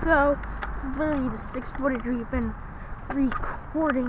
So, literally the 6 footage we've been recording.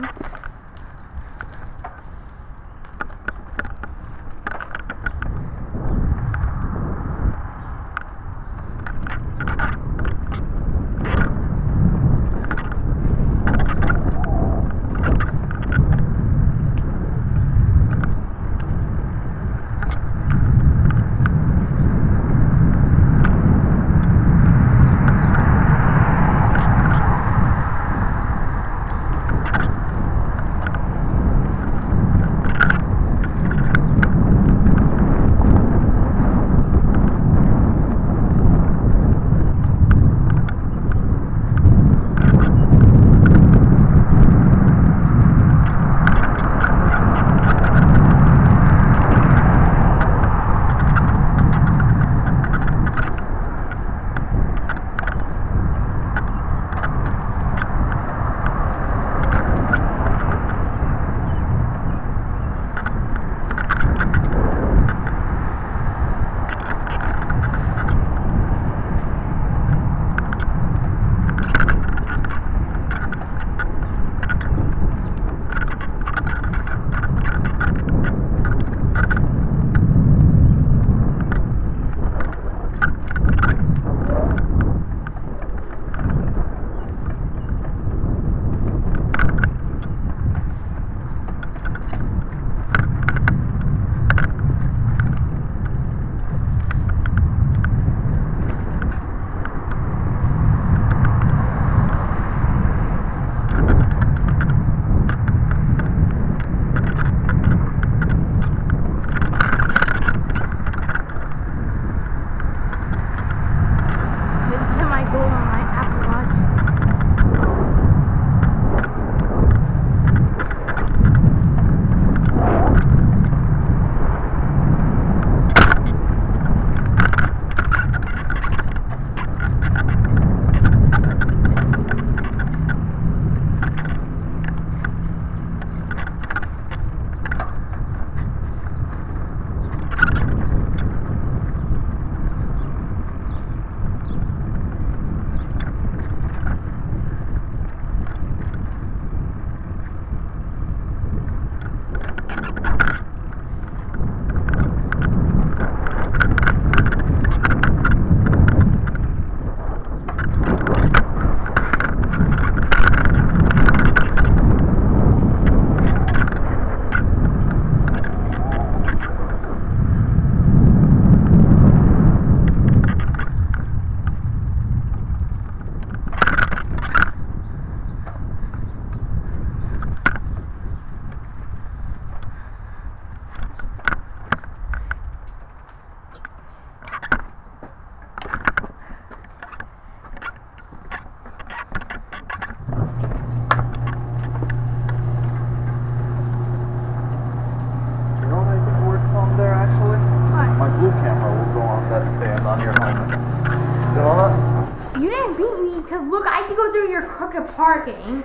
You didn't beat me because look, I had to go through your crooked parking.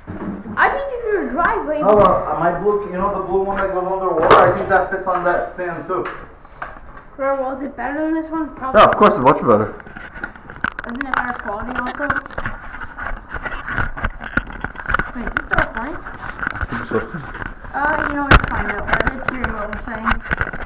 I beat you through your driveway. No, my blue, you know the blue one that goes underwater? I think that fits on that stand too. Well, is it better than this one? Probably. Yeah, of course, it's much better. Isn't it better quality also? Wait, is that fine? I think so. You know, it's fine though. Let's hear what we're saying.